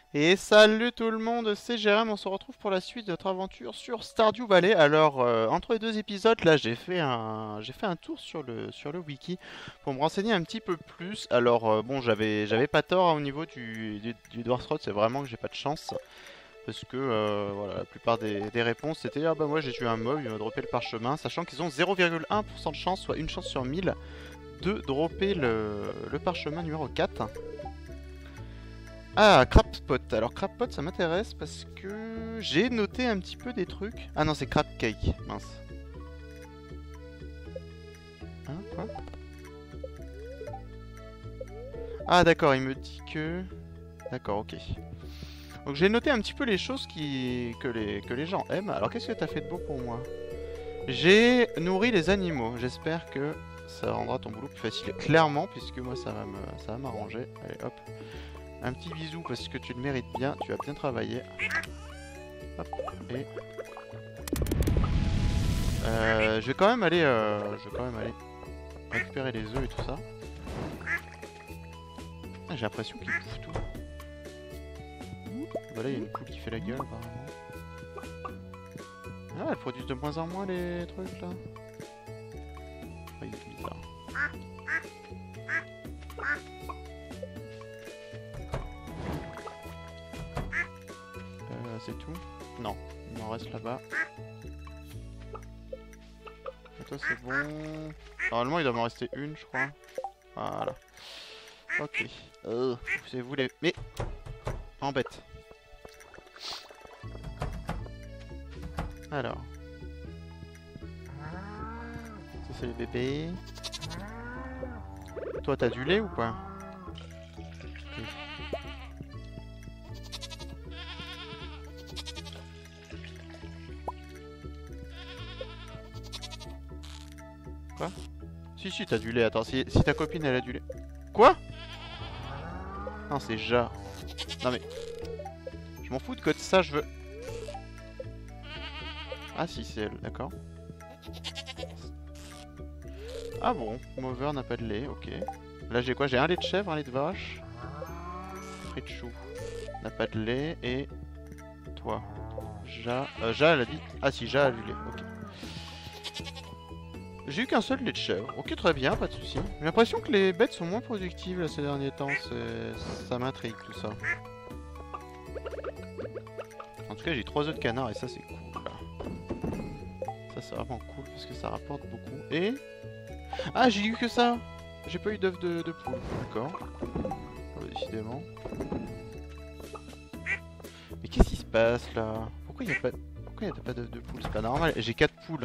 Et salut tout le monde, c'est Jérém, on se retrouve pour la suite de notre aventure sur Stardew Valley. Alors, entre les deux épisodes, là, j'ai fait un tour sur le wiki pour me renseigner un petit peu plus. Alors, bon, j'avais pas tort hein, au niveau du Dwarf Road, c'est vraiment que j'ai pas de chance. Parce que, voilà, la plupart des réponses, c'était ah bah moi j'ai tué un mob, il m'a droppé le parchemin, sachant qu'ils ont 0,1% de chance, soit une chance sur 1000, de dropper le parchemin numéro 4. Ah, Crabpot. Alors Crabpot, ça m'intéresse parce que j'ai noté un petit peu des trucs. Ah non, c'est Crab Cake. Mince. Hein, quoi? Ah d'accord, il me dit que... D'accord, ok. Donc j'ai noté un petit peu les choses que les gens aiment. Alors qu'est-ce que t'as fait de beau pour moi? J'ai nourri les animaux. J'espère que ça rendra ton boulot plus facile. Clairement, puisque moi ça va m'arranger. Allez, hop. Un petit bisou parce que tu le mérites bien. Tu as bien travaillé. Hop. Et je vais quand même aller récupérer les œufs et tout ça. Ah, j'ai l'impression qu'ils bouffent tout. Bah là, il y a une poule qui fait la gueule apparemment. Ah, elles produisent de moins en moins les trucs là. Ouais, c'est bizarre. C'est tout? Non, il m'en reste là-bas. Et toi, c'est bon. Normalement, il doit m'en rester une, je crois. Voilà. Ok. C'est vous les... Mais... Embête. Alors. Ça, c'est les bébés. Toi, t'as du lait ou quoi? Ok. Quoi? Si, t'as du lait. Attends, si ta copine, elle a du lait... Quoi? Non, c'est Ja. Non mais... Je m'en fous de code ça, je veux... Ah si, c'est elle, d'accord. Ah bon, Mover n'a pas de lait, ok. Là j'ai quoi? J'ai un lait de chèvre, un lait de vache. Frites de chou n'a pas de lait, et... Toi. Ja, elle a dit... Ah si, Ja a du lait, ok. J'ai eu qu'un seul lait de chèvre. Ok, très bien, pas de soucis. J'ai l'impression que les bêtes sont moins productives là, ces derniers temps. Ça m'intrigue tout ça. En tout cas, j'ai 3 œufs de canard et ça, c'est cool. Là. Ça, c'est vraiment cool parce que ça rapporte beaucoup. Et... Ah, j'ai eu que ça. J'ai pas eu d'œufs de poule. D'accord. Décidément. Mais qu'est-ce qui se passe là? Pourquoi il y a pas d'œufs de poule? C'est pas normal. J'ai 4 poules.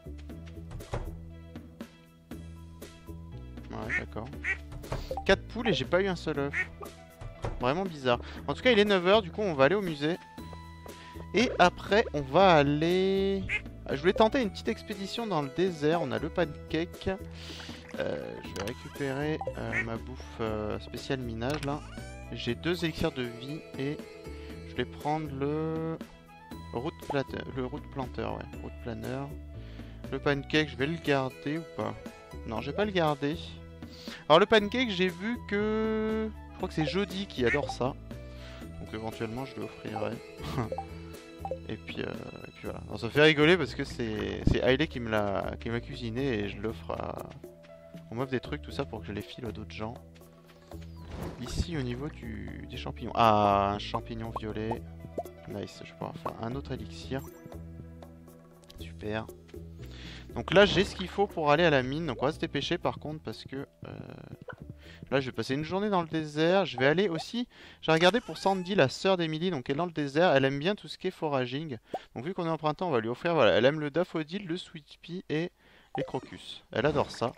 Ouais, d'accord. 4 poules et j'ai pas eu un seul œuf. Vraiment bizarre. En tout cas, il est 9h, du coup, on va aller au musée. Et après, on va aller... Je voulais tenter une petite expédition dans le désert. On a le pancake. Je vais récupérer ma bouffe spéciale minage, là. J'ai 2 élixirs de vie et je vais prendre le... route planteur, ouais. Route planeur. Le pancake, je vais le garder ou pas? Non, je vais pas le garder. Alors le pancake, j'ai vu que... Je crois que c'est Jody qui adore ça. Donc éventuellement, je lui offrirai. Et puis voilà. Alors, ça fait rigoler parce que c'est Hailey qui me l'a cuisiné et je l'offre à... On m'offre des trucs, tout ça, pour que je les file à d'autres gens. Ici, au niveau des champignons. Ah, un champignon violet. Nice, je pourrais faire un autre élixir. Super. Donc là, j'ai ce qu'il faut pour aller à la mine. Donc on va se dépêcher par contre parce que... Là, je vais passer une journée dans le désert. Je vais aller aussi... J'ai regardé pour Sandy, la sœur d'Emily, donc elle est dans le désert. Elle aime bien tout ce qui est foraging. Donc vu qu'on est en printemps, on va lui offrir... Voilà, elle aime le daffodil, le sweet pea et les crocus. Elle adore ça.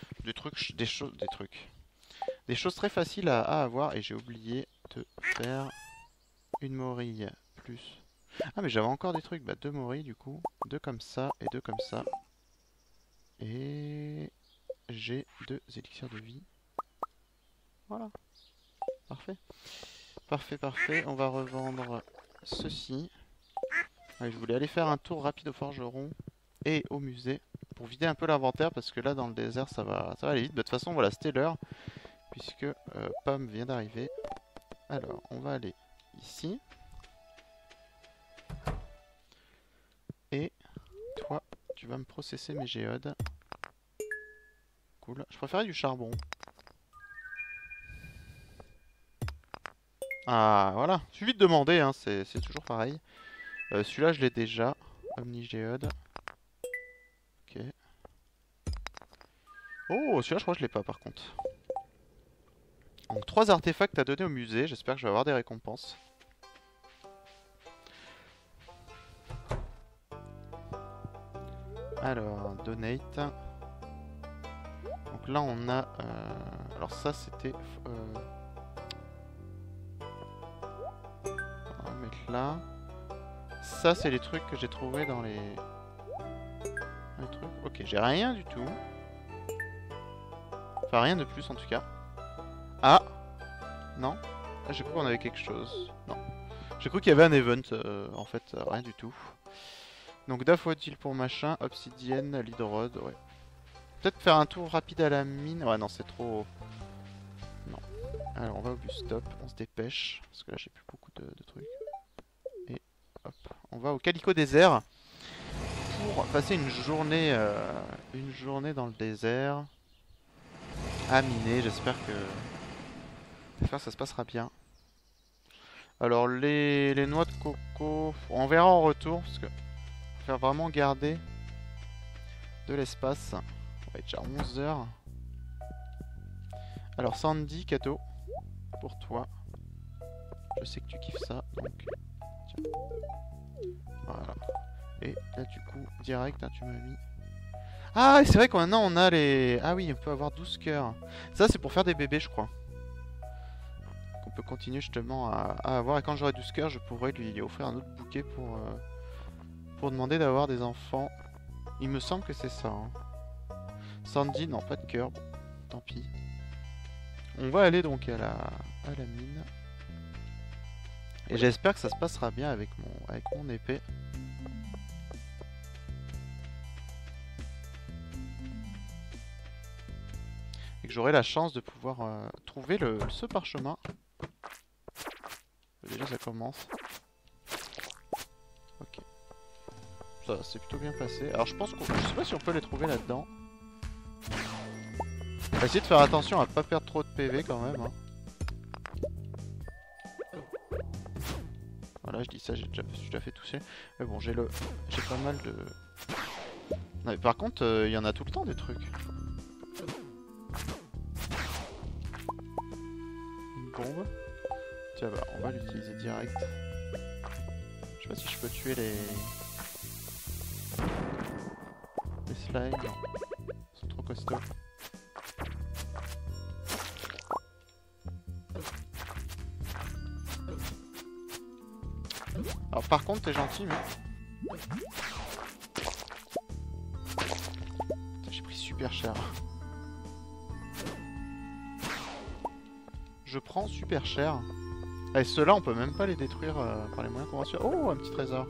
Des choses très faciles à avoir. Et j'ai oublié de faire une morille plus... Ah mais j'avais encore des trucs. Bah 2 morilles du coup. 2 comme ça et 2 comme ça. Et... J'ai 2 élixirs de vie. Voilà. Parfait. Parfait, parfait. On va revendre ceci. Ouais, je voulais aller faire un tour rapide au forgeron et au musée pour vider un peu l'inventaire parce que là dans le désert ça va aller vite. De toute façon voilà, c'était l'heure puisque Pomme vient d'arriver. Alors on va aller ici. Et toi, tu vas me processer mes géodes. Cool. Je préférais du charbon. Ah, voilà. Suffit de demander, hein, c'est toujours pareil. Celui-là, je l'ai déjà. Omnigéode. Ok. Oh, celui-là, je crois que je l'ai pas, par contre. Donc, 3 artefacts à donner au musée. J'espère que je vais avoir des récompenses. Alors, donate. Donc là, on a... alors ça, c'était... on va mettre là. Ça, c'est les trucs que j'ai trouvés dans les trucs. Ok, j'ai rien du tout. Enfin, rien de plus, en tout cas. Ah! Non? Ah, j'ai cru qu'on avait quelque chose. Non. J'ai cru qu'il y avait un event. En fait, rien du tout. Donc, daffodil pour machin. Obsidienne, l'hydrode, ouais. Peut-être faire un tour rapide à la mine. Ouais, non, c'est trop... Non. Alors, on va au bus stop. On se dépêche. Parce que là, j'ai plus beaucoup de trucs. Et hop. On va au Calico désert. Pour passer une journée dans le désert. À miner. J'espère que ça se passera bien. Alors, les noix de coco... On verra en retour. Parce que... Faut faire vraiment garder de l'espace. On va être déjà 11 heures. Alors Sandy, cadeau pour toi. Je sais que tu kiffes ça, donc tiens. Voilà. Et là du coup, direct, hein, tu m'as mis... Ah, c'est vrai qu'on maintenant on a les... Ah oui, on peut avoir 12 cœurs. Ça c'est pour faire des bébés, je crois. On peut continuer justement à avoir. Et quand j'aurai 12 cœurs, je pourrai lui offrir un autre bouquet pour demander d'avoir des enfants. Il me semble que c'est ça. Hein. Sandy, non, pas de cœur. Bon, tant pis. On va aller donc à la mine. Et j'espère que ça se passera bien avec mon épée. Et que j'aurai la chance de pouvoir trouver ce parchemin. Déjà ça commence. Ok. Ça s'est plutôt bien passé. Alors je pense je sais pas si on peut les trouver là-dedans. On va essayer de faire attention à pas perdre trop de PV quand même. Hein. Voilà, je dis ça, j'ai déjà fait tousser. Mais bon, j'ai pas mal de... Non, mais par contre, il y en a tout le temps des trucs. Une bombe. Tiens, bah, on va l'utiliser direct. Je sais pas si je peux tuer les slimes. Non. Ils sont trop costauds. Alors par contre, t'es gentil, mais... J'ai pris super cher. Je prends super cher. Et ceux-là, on peut même pas les détruire par les moyens conventionnels. Oh, un petit trésor.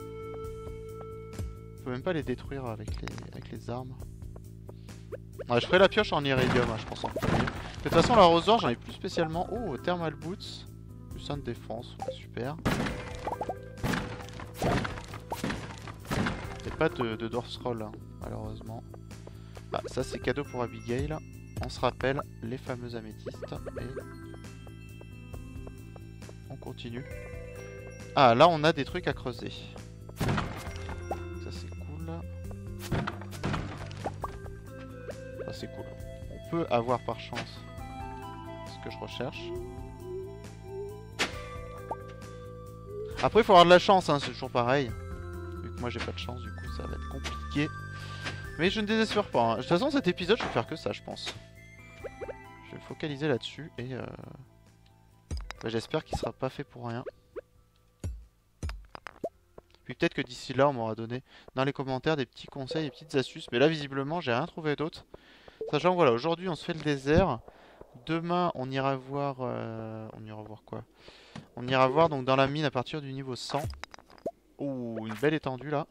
On peut même pas les détruire avec les armes. Ouais, je ferai la pioche en iridium, hein, je pense en premier. De toute façon, l'arrosoir, j'en ai plus spécialement. Oh, thermal boots. Plus 1 de défense, ouais, super. Et pas de Dwarf's Roll, hein, malheureusement. Bah, ça, c'est cadeau pour Abigail. On se rappelle les fameux améthystes. Et... on continue. Ah, là, on a des trucs à creuser. Ça, c'est cool. Ça, c'est cool. On peut avoir par chance ce que je recherche. Après, il faut avoir de la chance, hein, c'est toujours pareil. Vu que moi, j'ai pas de chance, du coup, ça va être compliqué. Mais je ne désespère pas. Hein. De toute façon, cet épisode, je vais faire que ça, je pense. Je vais me focaliser là-dessus et... bah, j'espère qu'il sera pas fait pour rien. Puis peut-être que d'ici là, on m'aura donné dans les commentaires des petits conseils, des petites astuces. Mais là, visiblement, j'ai rien trouvé d'autre. Sachant que voilà, aujourd'hui, on se fait le désert. Demain, on ira voir... on ira voir quoi? On ira voir donc dans la mine à partir du niveau 100. Ouh, une belle étendue là.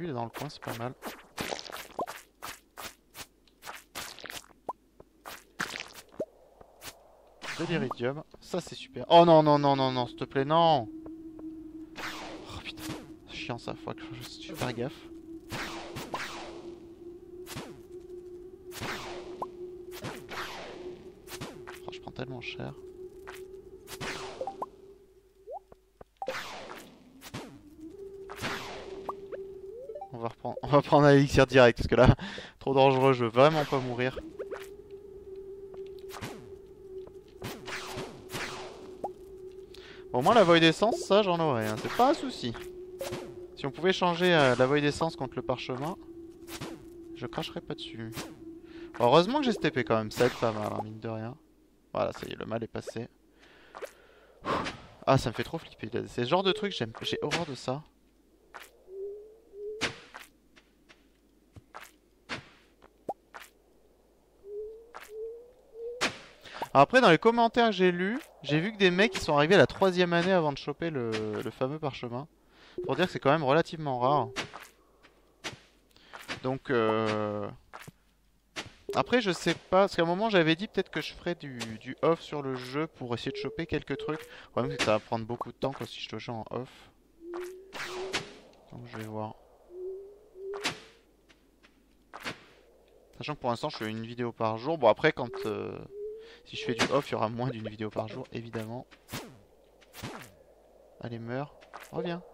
lui, il est dans le coin, c'est pas mal. De l'iridium, ça c'est super. Oh non, non, non, non, non, s'il te plaît, non. Oh putain, c'est chiant ça, faut que je fasse gaffe. Oh, je prends tellement cher. On va prendre un élixir direct, parce que là, trop dangereux, je veux vraiment pas mourir. Bon, au moins la void d'essence, ça j'en aurais, hein. C'est pas un souci. Si on pouvait changer la void d'essence contre le parchemin, je cracherais pas dessus. Bon, heureusement que j'ai cette épée quand même, ça aide pas mal, hein, mine de rien. Voilà, ça y est, le mal est passé. Ah, ça me fait trop flipper. C'est le genre de truc, j'ai horreur de ça. Alors après, dans les commentaires que j'ai lus, j'ai vu que des mecs qui sont arrivés à la 3e année avant de choper le fameux parchemin. Pour dire que c'est quand même relativement rare. Donc, après, je sais pas, parce qu'à un moment j'avais dit peut-être que je ferais du off sur le jeu pour essayer de choper quelques trucs. Le problème c'est que ça va prendre beaucoup de temps quand si je te joue en off. Donc je vais voir. Sachant que pour l'instant je fais une vidéo par jour. Bon après quand si je fais du off il y aura moins d'une vidéo par jour évidemment. Allez meurs. Reviens.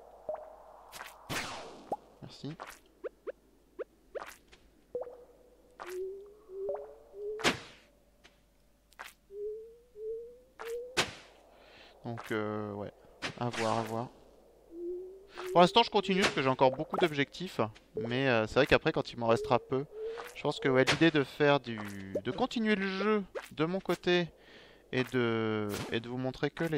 Merci. Donc ouais. À voir, à voir. Pour l'instant je continue parce que j'ai encore beaucoup d'objectifs. Mais c'est vrai qu'après quand il m'en restera peu, je pense que ouais, l'idée de faire de continuer le jeu de mon côté et de vous montrer que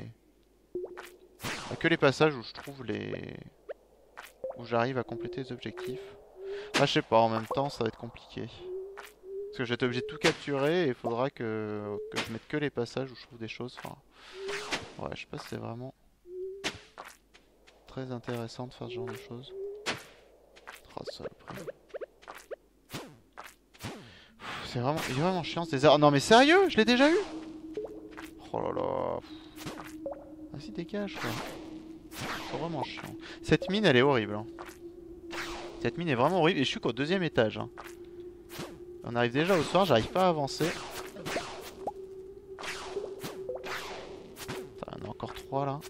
les passages où je trouve où j'arrive à compléter les objectifs. Ah je sais pas, en même temps ça va être compliqué. Parce que je vais être obligé de tout capturer et il faudra que je mette que les passages où je trouve des choses. Enfin, ouais, je sais pas si c'est vraiment très intéressant de faire ce genre de choses. Oh, saloperie. C'est vraiment chiant ces erreurs. Non mais sérieux, je l'ai déjà eu. Oh là là. Vas-y dégage quoi. C'est vraiment chiant. Cette mine elle est horrible. Hein. Cette mine est vraiment horrible et je suis qu'au 2e étage. Hein. On arrive déjà au soir, j'arrive pas à avancer. Attends, il y en a encore 3 là.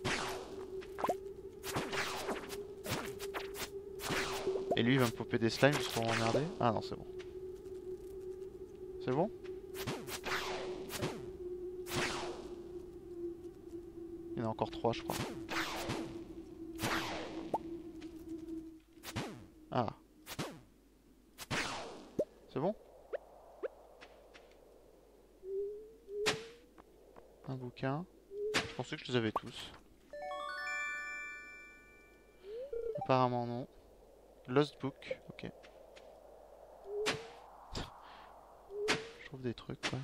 Et lui il va me popper des slimes juste pour m'emmerder. Ah non c'est bon. C'est bon? Il y en a encore 3 je crois. Ah. C'est bon? Un bouquin. Je pensais que je les avais tous. Apparemment non. Lost Book, ok. Je trouve des trucs quoi.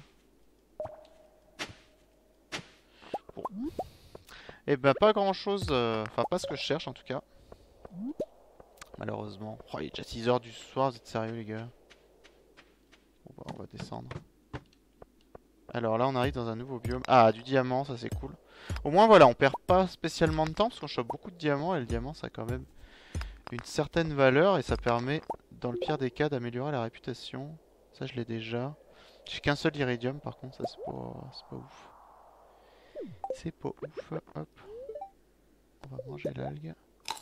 Bon. Et ben pas grand chose, enfin pas ce que je cherche en tout cas. Malheureusement. Oh, il est déjà 6 h du soir, vous êtes sérieux les gars? Bon bah on va descendre. Alors là on arrive dans un nouveau biome. Ah du diamant, ça c'est cool. Au moins voilà, on perd pas spécialement de temps parce qu'on chope beaucoup de diamants et le diamant ça a quand même une certaine valeur et ça permet dans le pire des cas d'améliorer la réputation. Ça je l'ai déjà. J'ai qu'un seul iridium par contre, ça c'est pas ouf. C'est pas ouf, hop. On va manger l'algue.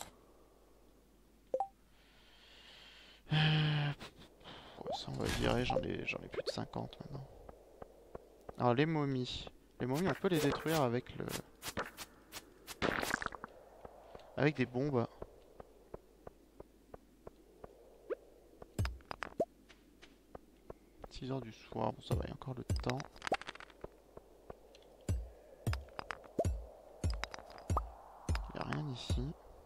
Ouais, ça on va virer, j'en ai plus de 50 maintenant. Alors les momies. Les momies on peut les détruire avec avec des bombes. « 6 h du soir, bon ça va, il y a encore le temps. Il n'y a rien ici.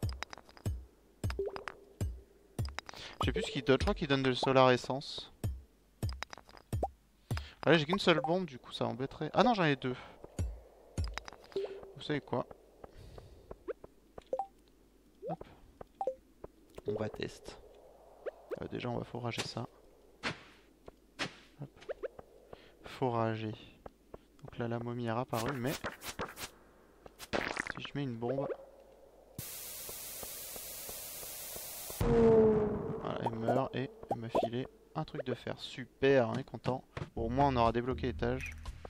Je sais plus ce qu'il donne, je crois qu'il donne de la solar essence. Ah là j'ai qu'une seule bombe, du coup ça embêterait. Ah non j'en ai 2. Vous savez quoi? Hop. on va tester. Déjà on va fourrager ça. Hop. Fourrager. Donc là la momie est apparue, mais si je mets une bombe, voilà, elle meurt et elle m'a filé un truc de fer. Super, on est content. Bon, au moins on aura débloqué l'étage.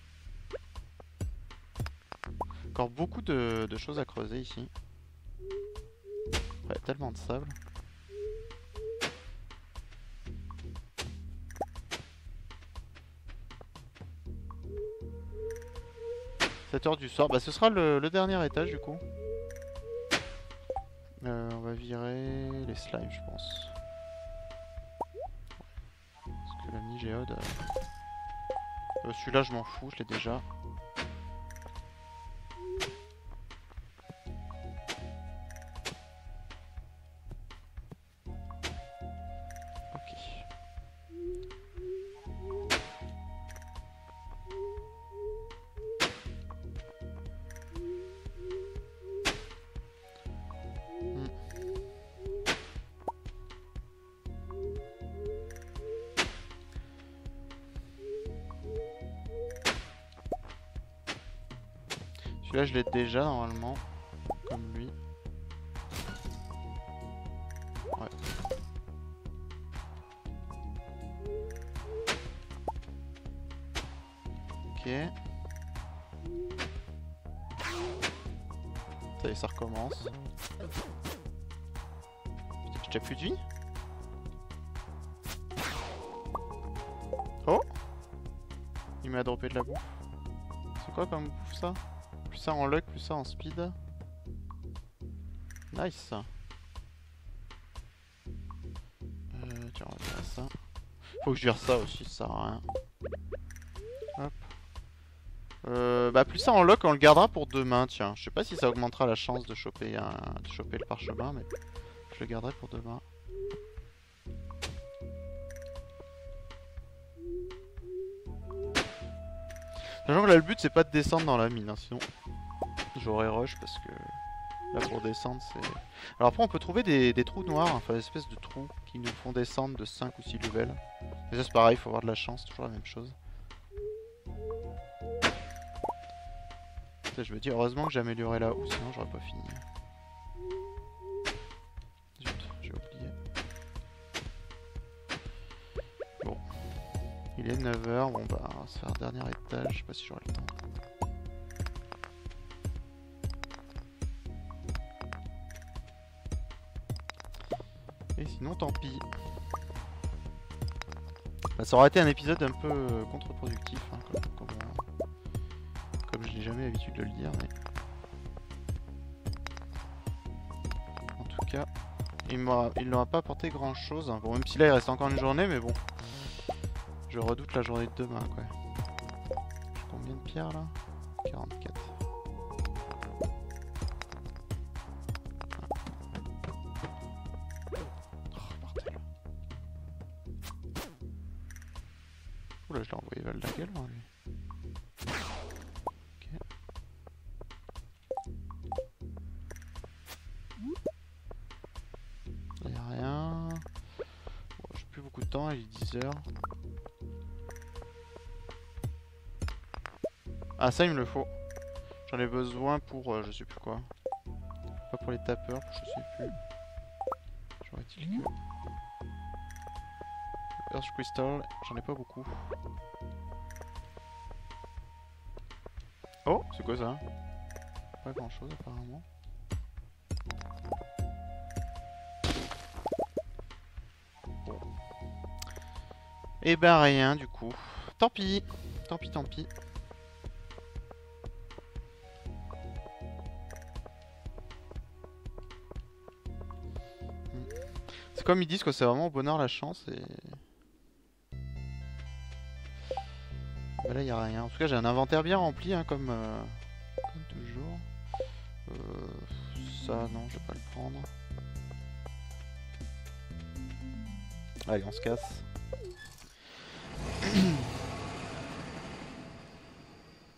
Encore beaucoup de choses à creuser ici. Ouais, tellement de sable. Cette heure du soir, bah ce sera le dernier étage du coup. On va virer les slimes je pense. Parce que la mini-géode... celui-là je m'en fous, je l'ai déjà. Celui-là je l'ai déjà normalement, comme lui. Ouais. Ok. Ça y est, ça recommence. Putain, j'ai plus de vie. Oh! Il m'a droppé de la bouffe. C'est quoi comme bouffe ça? Plus ça en luck, plus ça en speed. Nice. Tiens, on va virer ça. Faut que je vire ça aussi, ça sert à rien. Hop. Bah plus ça en lock, on le gardera pour demain, tiens. Je sais pas si ça augmentera la chance de choper, le parchemin, mais je le garderai pour demain. Sachant que là le but c'est pas de descendre dans la mine, hein, sinon j'aurais rush parce que là pour descendre c'est... Alors après on peut trouver des trous noirs, enfin des espèces de trous qui nous font descendre de 5 ou 6 levels. Mais ça c'est pareil, il faut avoir de la chance, toujours la même chose. Je me dis heureusement que j'ai amélioré là-haut, sinon j'aurais pas fini. Zut, j'ai oublié. Bon. Il est 9h, bon bah on va se faire un dernier étage, je sais pas si j'aurai le temps. Et sinon tant pis. Bah, ça aurait été un épisode un peu contre-productif, hein, comme je n'ai jamais l'habitude de le dire, mais... En tout cas, il n'aura pas apporté grand chose. Hein. Bon, même si là il reste encore une journée, mais bon. Je redoute la journée de demain, quoi. J'ai combien de pierres là? 44. Oula, je l'ai envoyé vers la gueule, hein, lui. Ok. Il n'y a rien. Bon, j'ai plus beaucoup de temps, il est 10h. Ah, ça il me le faut. J'en ai besoin pour je sais plus quoi. Pas pour les tapeurs, je sais plus. J'aurais-il que... Earth Crystal, j'en ai pas beaucoup. Oh, c'est quoi ça? Pas grand chose apparemment. Bon. Et ben rien du coup. Tant pis. Tant pis, tant pis. C'est comme ils disent que c'est vraiment au bonheur la chance et... Bah là il n'y a rien. En tout cas j'ai un inventaire bien rempli hein, comme toujours. Ça non je vais pas le prendre. Allez on se casse.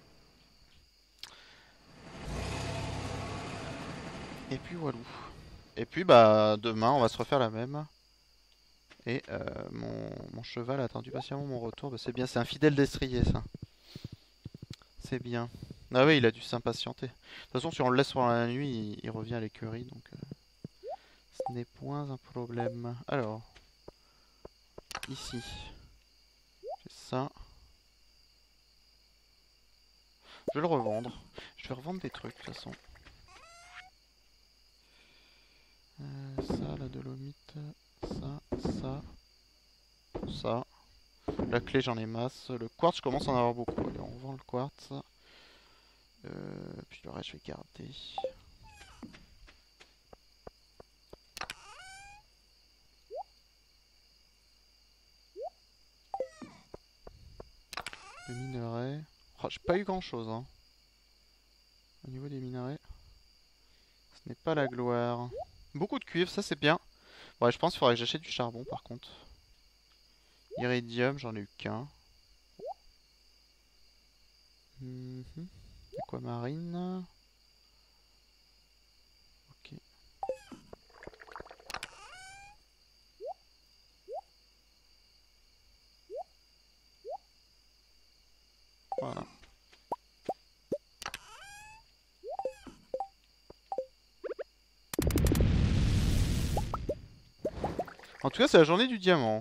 Et puis voilà. Et puis bah demain on va se refaire la même. Et mon cheval a attendu patiemment mon retour. Bah, c'est bien, c'est un fidèle destrier ça. C'est bien. Ah oui, il a dû s'impatienter. De toute façon, si on le laisse pendant la nuit, il revient à l'écurie, donc ce n'est point un problème. Alors, ici, j'ai ça. Je vais le revendre. Je vais revendre des trucs de toute façon. Ça, la dolomite, ça, ça. La clé, j'en ai masse. Le quartz, je commence à en avoir beaucoup. Allez, on vend le quartz. Puis le reste, je vais garder. Le minerai. Oh, j'ai pas eu grand chose, hein. Au niveau des minerais, ce n'est pas la gloire. Beaucoup de cuivre, ça c'est bien. Ouais, je pense qu'il faudrait que j'achète du charbon par contre. Iridium, j'en ai eu qu'un. Aquamarine. Ok. Voilà. En tout cas, c'est la journée du diamant.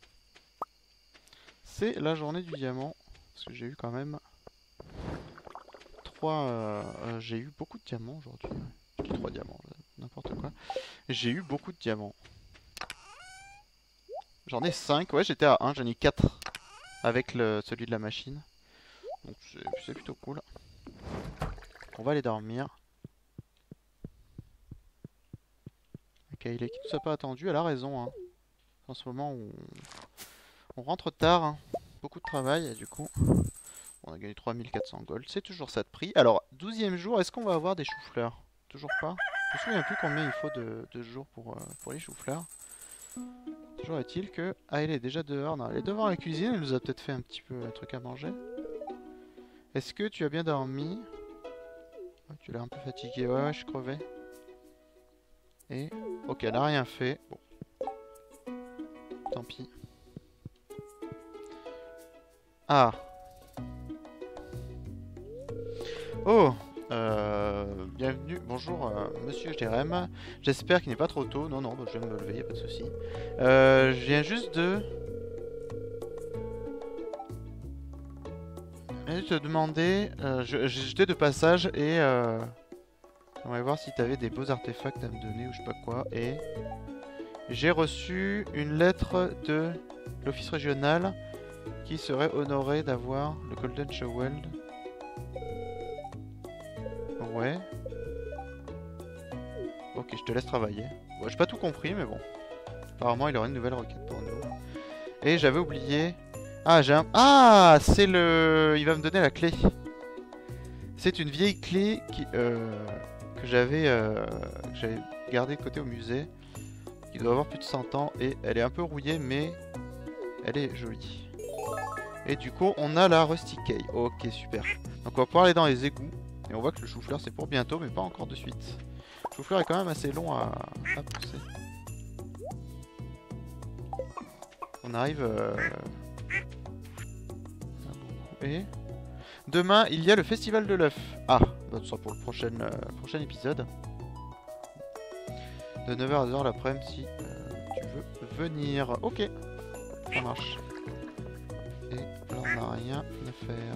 C'est la journée du diamant. Parce que j'ai eu quand même 3... j'ai eu beaucoup de diamants aujourd'hui. Je dis 3 diamants, n'importe quoi. J'ai eu beaucoup de diamants. J'en ai 5, ouais j'étais à 1, j'en ai 4 avec celui de la machine. Donc c'est plutôt cool. On va aller dormir. Kaylee qui nous a pas attendu, elle a raison. Hein. En ce moment on rentre tard, hein. Beaucoup de travail et du coup on a gagné 3400 gold. C'est toujours ça de prix. Alors 12e jour, est-ce qu'on va avoir des choux-fleurs? Toujours pas. Je me souviens plus combien il faut de jours pour les choux-fleurs. Toujours est-il que... Ah, elle est déjà dehors. Non, elle est devant la cuisine. Elle nous a peut-être fait un petit peu un truc à manger. Est-ce que tu as bien dormi? Ouais, tu l'as un peu fatigué. Ouais, ouais, je suis crevé. Et... Ok, elle n'a rien fait. Bon. Tant pis. Ah. Oh. Bienvenue. Bonjour, monsieur Jérém. J'espère qu'il n'est pas trop tôt. Non, non, bah, je viens de me lever, y a pas de souci. Je viens juste de... te demander, j'étais de passage et on va voir si tu avais des beaux artefacts à me donner ou je sais pas quoi. Et j'ai reçu une lettre de l'office régional qui serait honoré d'avoir le Golden Shovel. Ouais. Ok, je te laisse travailler. Bon, j'ai pas tout compris, mais bon. Apparemment, il aurait une nouvelle requête pour nous. Et j'avais oublié... Ah, j'ai un... Ah, c'est le... Il va me donner la clé. C'est une vieille clé que j'avais gardée de côté au musée. Qui doit avoir plus de 100 ans. Et elle est un peu rouillée, mais elle est jolie. Et du coup, on a la Rusty Key. Ok, super. Donc on va pouvoir aller dans les égouts. Et on voit que le chou-fleur, c'est pour bientôt, mais pas encore de suite. Le chou-fleur est quand même assez long à pousser. On arrive... Et... Demain, il y a le festival de l'œuf. Ah, bah, ce sera pour le prochain épisode. De 9h à 10h l'après-midi si tu veux venir. Ok, ça marche. Et là, on n'a rien à faire.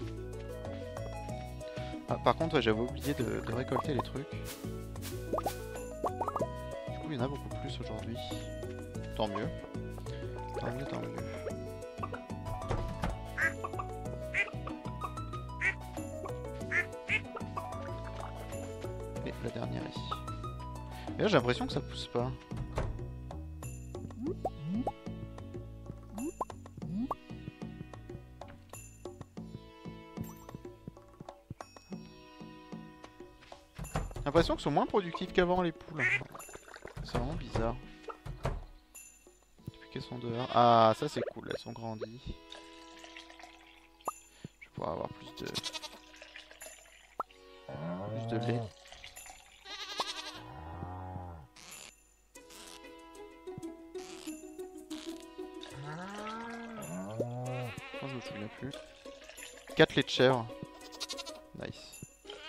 Ah, par contre, ouais, j'avais oublié de récolter les trucs. Du coup, il y en a beaucoup plus aujourd'hui. Tant mieux. Tant mieux, tant mieux. Et la dernière ici. Et là, j'ai l'impression que ça pousse pas. J'ai l'impression qu'elles sont moins productives qu'avant les poules. C'est vraiment bizarre. Depuis qu'elles sont dehors. Ah, ça c'est cool, elles sont grandies. Je vais pouvoir avoir plus de lait. 4 laits de chèvre. Nice.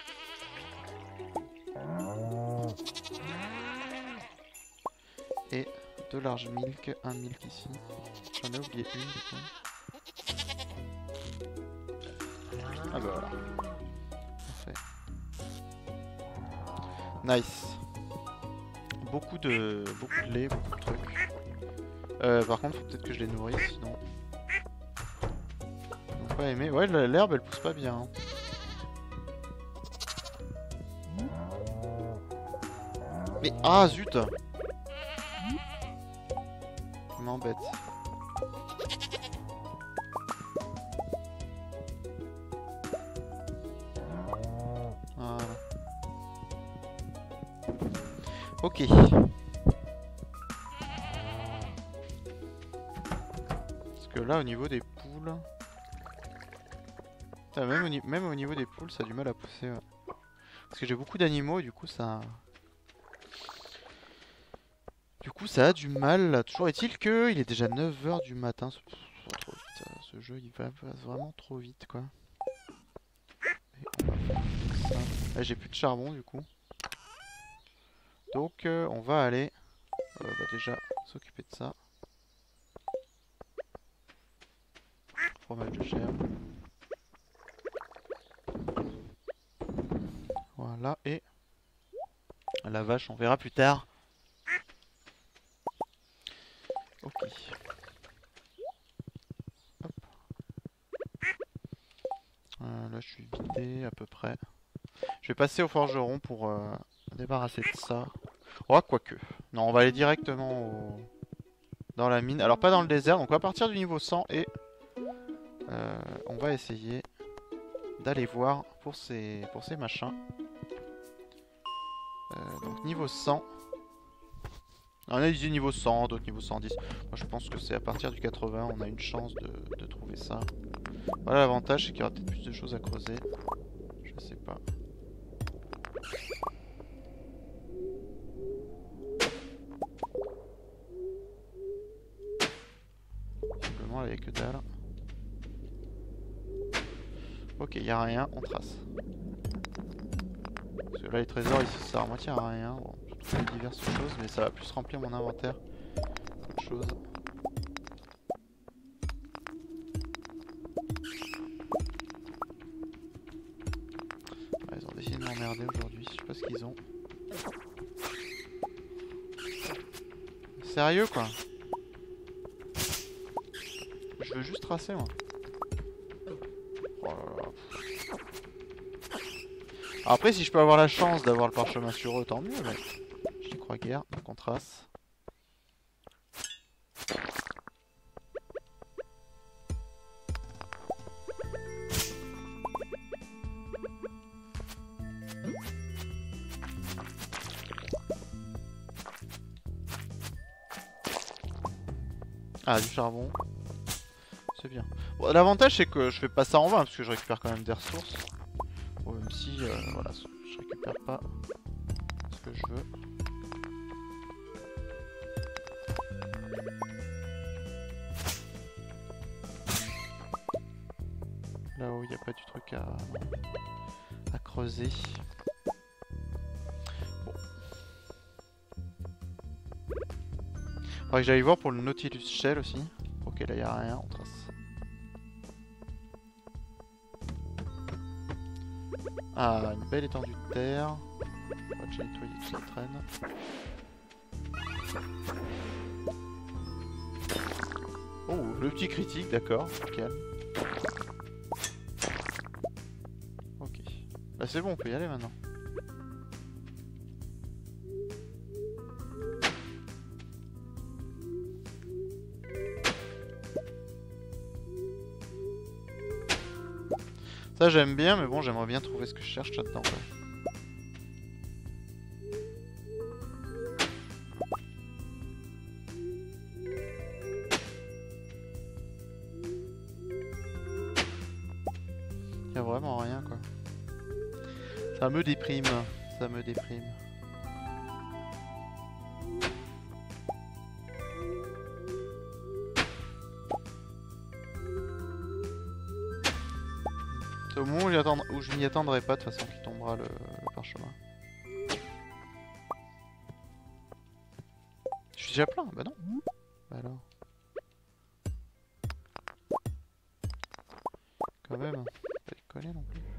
Et 2 large milk, 1 milk ici. J'en ai oublié une du coup. Ah bah voilà. Parfait. Nice. Beaucoup de lait, beaucoup de trucs. Par contre, faut peut-être que je les nourrisse, sinon... Ils n'ont pas aimé. Ouais, l'herbe, elle pousse pas bien. Hein. Mais... Ah, zut! Il m'embête. Voilà. Ok. Parce que là, au niveau des poules... Putain, même au niveau des poules, ça a du mal à pousser. Ouais. Parce que j'ai beaucoup d'animaux, et du coup, ça... ça a du mal. Toujours est-il que il est déjà 9 h du matin. Trop vite. Ce jeu, il va vraiment trop vite, quoi. Là, j'ai plus de charbon, du coup. Donc, on va aller déjà s'occuper de ça. Fromage de chèvre. Voilà, et la vache, on verra plus tard. Ok. Hop. Là, je suis vidé à peu près. Je vais passer au forgeron pour me débarrasser de ça. Oh, quoique. Non, on va aller directement dans la mine. Alors, pas dans le désert, donc on va partir du niveau 100 et on va essayer d'aller voir pour ces machins. Donc, niveau 100. On a dit niveau 100, d'autres niveau 110. Moi, je pense que c'est à partir du 80, on a une chance de trouver ça. Voilà, l'avantage, c'est qu'il y aura peut-être plus de choses à creuser. Je sais pas. Simplement, il n'y a que dalle. Ok, il n'y a rien, on trace. Parce que là, les trésors ici, ça sert à moitié à rien. Bon, je trouve diverses choses, mais ça va plus remplir mon inventaire qu'autre chose. Ouais, ils ont décidé de m'emmerder aujourd'hui, je sais pas ce qu'ils ont. Sérieux, quoi. Je veux juste tracer, moi. Oh là là. Après, si je peux avoir la chance d'avoir le parchemin sur eux, tant mieux, mais j'y crois guère, donc on trace. Ah, du charbon. C'est bien. Bon, l'avantage, c'est que je fais pas ça en vain, parce que je récupère quand même des ressources. Bon, même si, voilà, je récupère pas ce que je veux. Là-haut, il n'y a pas du truc à creuser. Bon. Faudrait que j'aille voir pour le Nautilus Shell aussi. Ok, là, il n'y a rien, on trace. Ah, une belle étendue de terre. On va déjà nettoyer tout ça traîne. Oh, le petit critique, d'accord, calme. Ok. Bah c'est bon, on peut y aller maintenant. Ça j'aime bien, mais bon, j'aimerais bien trouver ce que je cherche là-dedans. Ouais. Y a vraiment rien, quoi. Ça me déprime, ça me déprime. C'est au moment où je m'y attendrai pas de toute façon qu'il tombera le parchemin. Je suis déjà plein, bah non. Bah alors. Quand même, pas déconner non plus.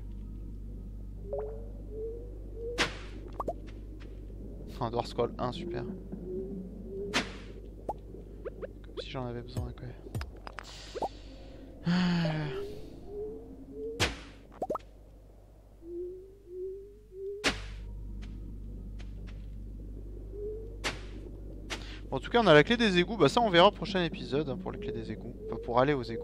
Un Dwarf Scroll 1, super. Comme si j'en avais besoin quand même. Bon, en tout cas, on a la clé des égouts. Bah ça, on verra au prochain épisode hein, pour la clé des égouts. Enfin, pour aller aux égouts.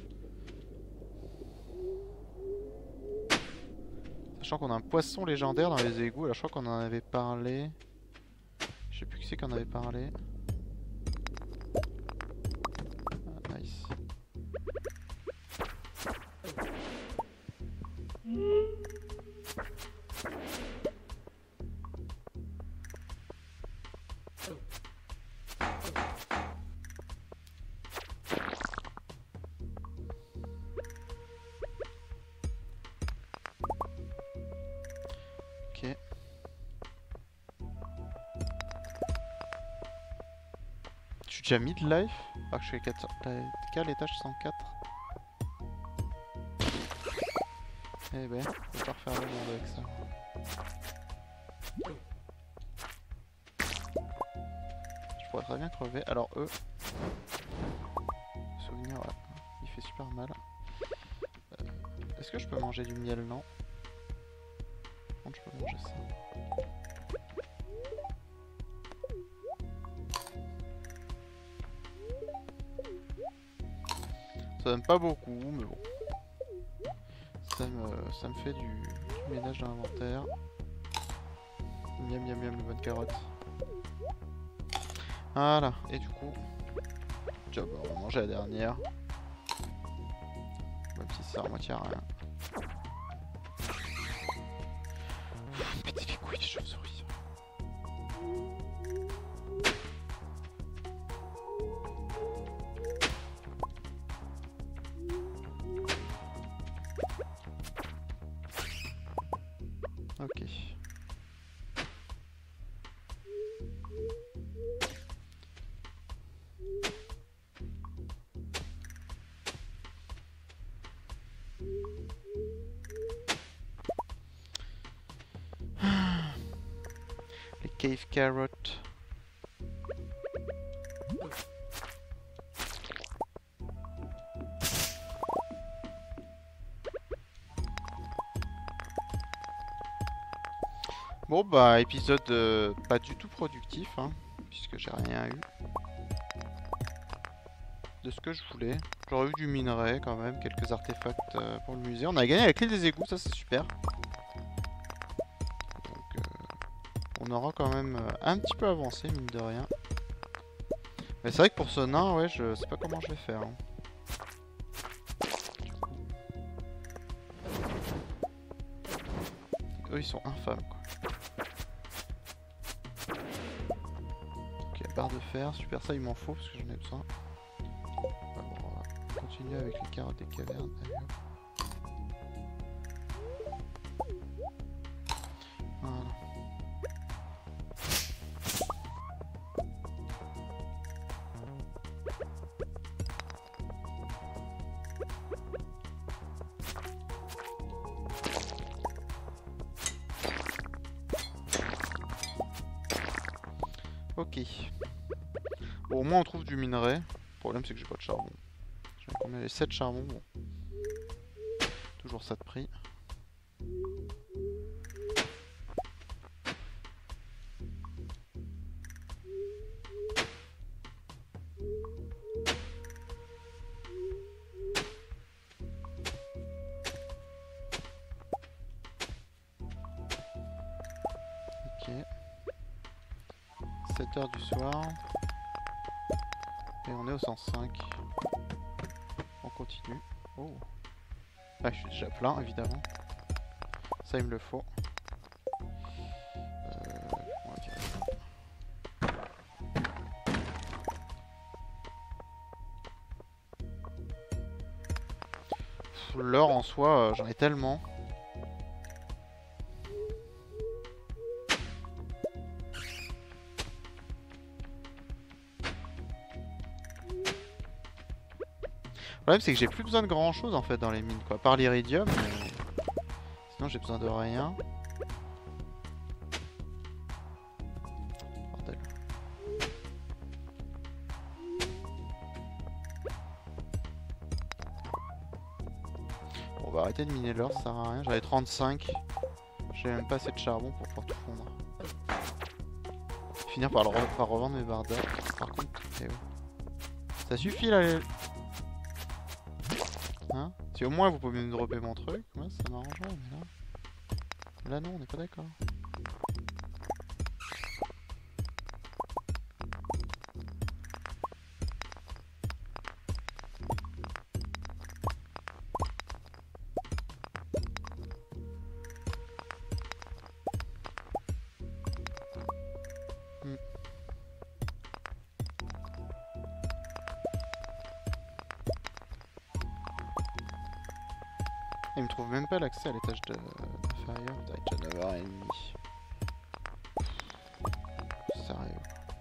Sachant qu'on a un poisson légendaire dans les égouts. Alors je crois qu'on en avait parlé. Je sais plus qui c'est qu'on avait parlé. Ah, nice. Ok. Je suis déjà mid-life. Ah, je suis à l'étage 104. Eh ben, on va pas refaire le monde avec ça. Je pourrais très bien crever. Alors eux... Souvenir, ouais. Il fait super mal. Est-ce que je peux manger du miel? Non. Par contre, je peux manger ça. Ça donne pas beaucoup, mais bon. Ça me fait du ménage dans l'inventaire. Miam miam miam, les bonnes carottes. Voilà, et du coup... Tiens, bah, on va manger la dernière. Même si ça sert à moitié à rien. Pétez les couilles des chauves-souris. Ok. Les cave carrots. Bon bah épisode pas du tout productif hein, puisque j'ai rien eu de ce que je voulais. J'aurais eu du minerai quand même, quelques artefacts pour le musée. On a gagné la clé des égouts, ça c'est super. Donc on aura quand même un petit peu avancé mine de rien. Mais c'est vrai que pour ce nain, ouais, je sais pas comment je vais faire. Hein. Eux ils sont infâmes quoi. Ok, barre de fer, super, ça il m'en faut parce que j'en ai besoin. Alors, on va continuer avec les carottes des cavernes. Voilà. Ok. Bon, au moins on trouve du minerai. Le problème c'est que j'ai pas de charbon. J'ai combien? Les 7 charbons, bon. Toujours ça de prix. Ok. 7 h du soir. Et on est au 105. On continue. Oh. Ah, je suis déjà plein, évidemment. Ça, il me le faut. On va virer ça. L'or en soi, j'en ai tellement. Le problème c'est que j'ai plus besoin de grand chose en fait dans les mines quoi, par l'iridium, mais sinon j'ai besoin de rien. Bordel. Bon, on va arrêter de miner l'or, ça sert à rien, j'avais 35. J'ai même pas assez de charbon pour pouvoir tout fondre. Finir par revendre mes bardacs. Par contre, eh ouais. Ça suffit là les... Hein? Si au moins vous pouvez me dropper mon truc, moi ça m'arrangerait, mais là... Là non, on n'est pas d'accord. Il me trouve même pas l'accès à l'étage inférieur. Putain, il est déjà 9h30. Sérieux.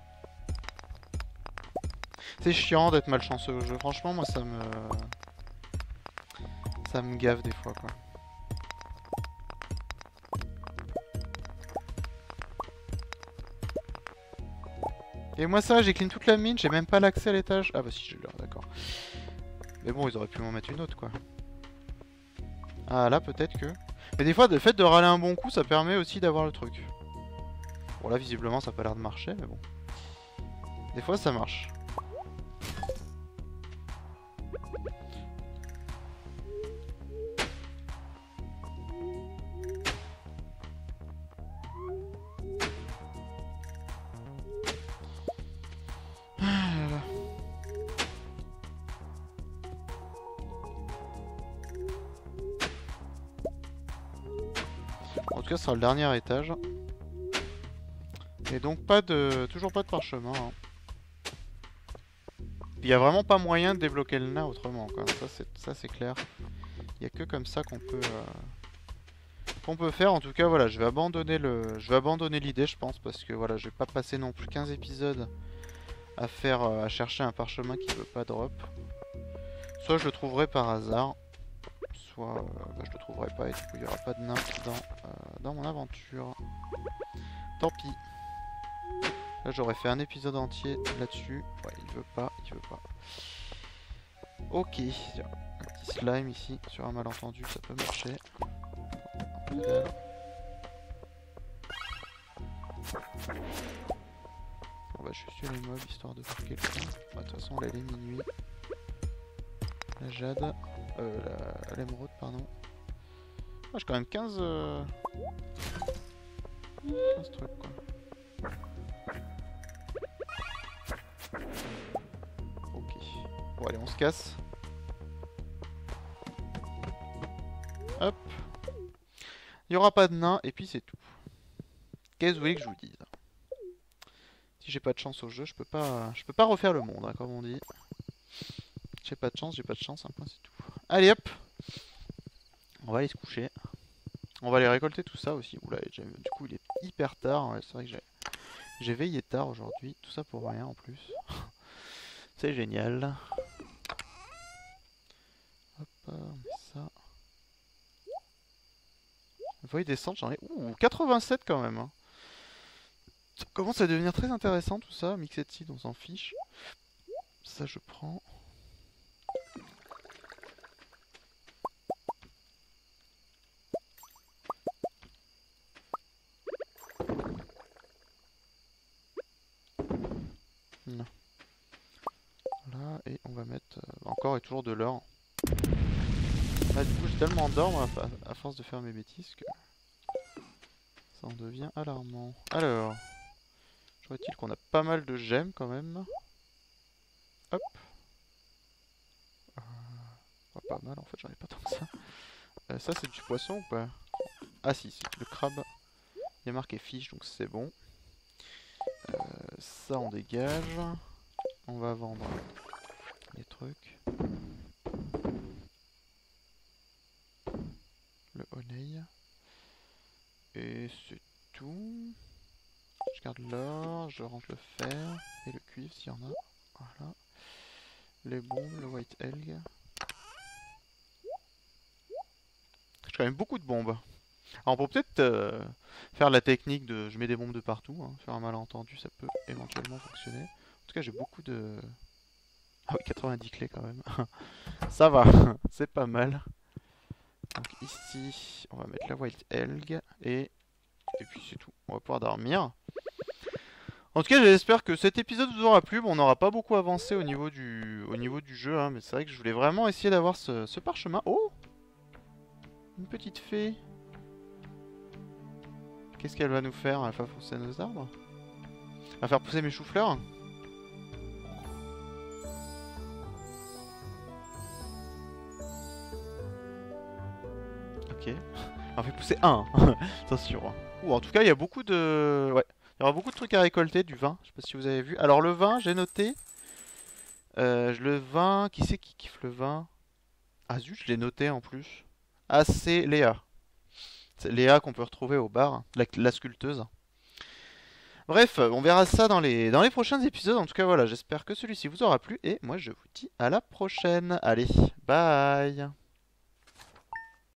C'est chiant d'être malchanceux au jeu. Franchement, moi ça me... Ça me gave des fois quoi. Et moi ça, j'ai clean toute la mine, j'ai même pas l'accès à l'étage. Ah bah si, j'ai l'heure, d'accord. Mais bon, ils auraient pu m'en mettre une autre quoi. Ah là peut-être que... Mais des fois le fait de râler un bon coup ça permet aussi d'avoir le truc. Bon là visiblement ça a pas l'air de marcher mais bon. Des fois ça marche. En tout cas, ce sera le dernier étage. Et donc, toujours pas de parchemin. Hein. Il n'y a vraiment pas moyen de débloquer le nain autrement. Quoi. Ça, c'est clair. Il n'y a que comme ça qu'on peut faire. En tout cas, voilà, je vais abandonner l'idée, je pense, parce que voilà, je vais pas passer non plus 15 épisodes à chercher un parchemin qui veut pas drop. Soit je le trouverai par hasard, soit je le trouverai pas et du coup il n'y aura pas de nain dans mon aventure. Tant pis. Là j'aurais fait un épisode entier là-dessus. Ouais, il veut pas. Ok, tiens, un petit slime ici sur un malentendu, ça peut marcher. On va juste tuer les mobs histoire de faire quelqu'un. De toute façon là il est minuit. La jade, l'émeraude pardon. Ah, j'ai quand même 15 trucs quoi. Ok. Bon allez on se casse. Hop. Il n'y aura pas de nain et puis c'est tout. Qu'est-ce que vous voulez que je vous dise? Si j'ai pas de chance au jeu, je peux pas refaire le monde, hein, comme on dit. J'ai pas de chance, un point c'est tout. Allez hop. On va aller se coucher. On va aller récolter tout ça aussi. Oula, du coup il est hyper tard. Ouais, c'est vrai que j'ai veillé tard aujourd'hui. Tout ça pour rien en plus. C'est génial. Hop, on met ça. Vous voyez descendre, j'en ai... Ouh, 87 quand même. Hein. Ça commence à devenir très intéressant tout ça. Mixed seed, on s'en fiche. Ça je prends. Non. Là, et on va mettre encore et toujours de l'or. Là, du coup, j'ai tellement d'or à force de faire mes bêtises que ça en devient alarmant. Alors, je vois-t-il qu'on a pas mal de gemmes quand même. Hop. Pas mal, en fait, j'en ai pas tant que ça. Ça, c'est du poisson ou pas? Ah, si, c'est le crabe. Il y a marqué fiche, donc c'est bon. Ça, on dégage. On va vendre les trucs. le honey. Et c'est tout. Je garde l'or, je range le fer et le cuivre s'il y en a. Voilà. Les bombes, le white elg. J'ai quand même beaucoup de bombes. Alors on peut peut-être faire la technique de je mets des bombes de partout. Hein. Faire un malentendu, ça peut éventuellement fonctionner. En tout cas, j'ai beaucoup de... Ah oui, 90 clés quand même. Ça va, c'est pas mal. Donc ici, on va mettre la white elg et puis c'est tout. On va pouvoir dormir. En tout cas, j'espère que cet épisode vous aura plu. Bon, on n'aura pas beaucoup avancé au niveau du jeu, hein, mais c'est vrai que je voulais vraiment essayer d'avoir ce parchemin. Oh! Une petite fée. Qu'est-ce qu'elle va nous faire? Elle va pousser nos arbres? Elle va faire pousser mes choux-fleurs? Ok. Elle en fait pousser un, attention. Ouh, en tout cas, il y a beaucoup de... Ouais. Il y aura beaucoup de trucs à récolter, du vin. Je sais pas si vous avez vu. Alors le vin, j'ai noté. Le vin... Qui c'est qui kiffe le vin? Ah zut, je l'ai noté en plus. Ah, c'est Léa. C'est Léa qu'on peut retrouver au bar. La sculpteuse. Bref, on verra ça dans les prochains épisodes. En tout cas, voilà, j'espère que celui-ci vous aura plu. Et moi, je vous dis à la prochaine. Allez, bye!